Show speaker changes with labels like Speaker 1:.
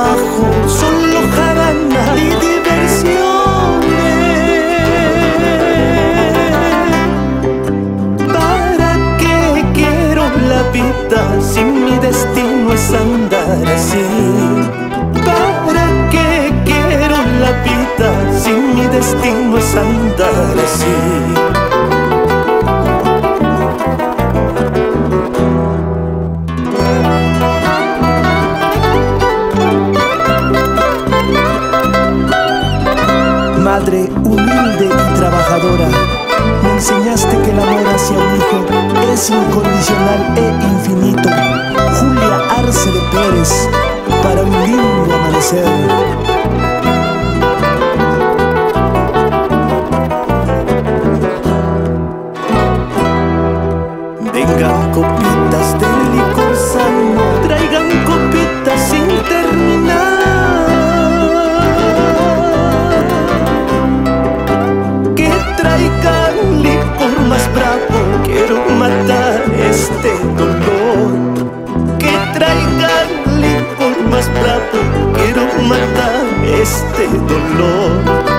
Speaker 1: trabajo, solo jarana y diversiones. ¿Para qué quiero la vida si mi destino es andar así? ¿Para qué quiero la vida si mi destino es andar así? Madre humilde y trabajadora, me enseñaste que el amor hacia un hijo es incondicional e infinito. Julia Arce de Pérez, para un lindo amanecer. Vengan copitas de licor sano, traigan copitas sin terminar. Traigan licor más bravo, quiero matar este dolor. Que traigan licor más bravo, quiero matar este dolor.